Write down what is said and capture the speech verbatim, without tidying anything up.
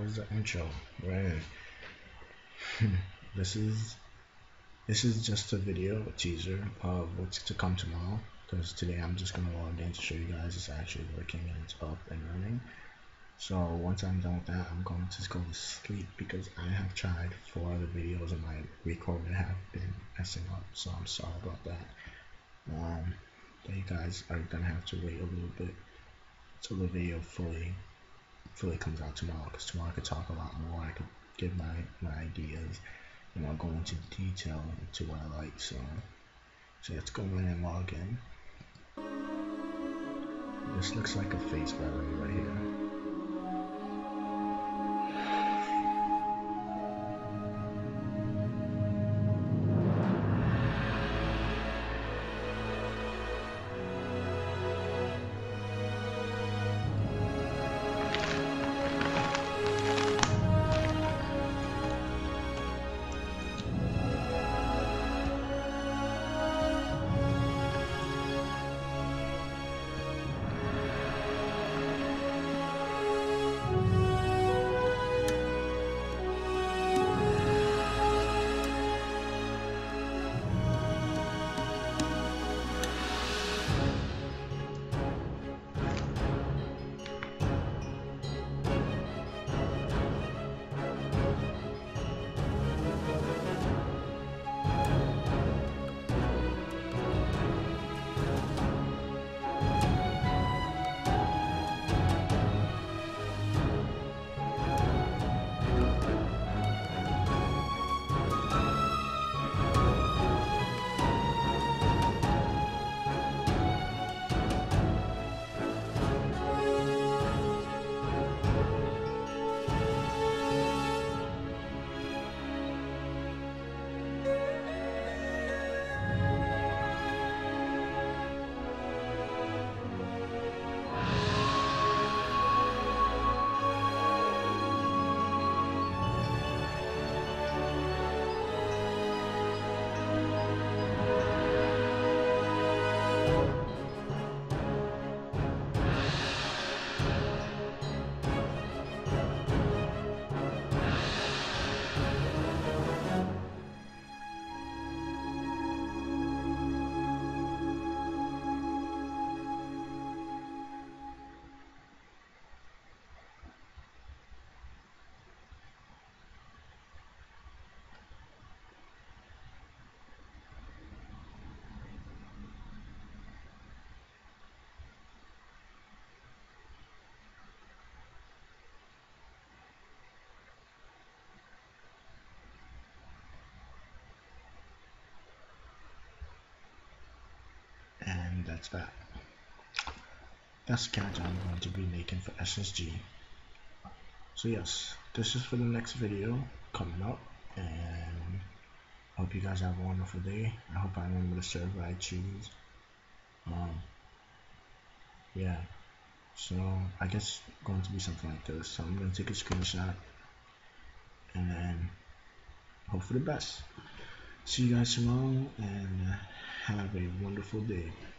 was the intro, right? this is this is just a video, a teaser of what's to come tomorrow. Because today I'm just gonna log in to show you guys it's actually working and it's up and running. So once I'm done with that, I'm going to just go to sleep because I have tried four other videos and my recorder have been messing up. So I'm sorry about that. Um, but you guys are gonna have to wait a little bit till the video fully fully comes out tomorrow, because tomorrow I could talk a lot more. I could give my my ideas, you know, go into detail into what I like. So so let's go in and log in. This looks like a face gallery right here. And that's that. That's the character I'm going to be making for S S G. So yes, this is for the next video coming up, and I hope you guys have a wonderful day. I hope I remember the server I choose. Um, yeah, so I guess it's going to be something like this. So I'm going to take a screenshot and then hope for the best. See you guys tomorrow, and have a wonderful day.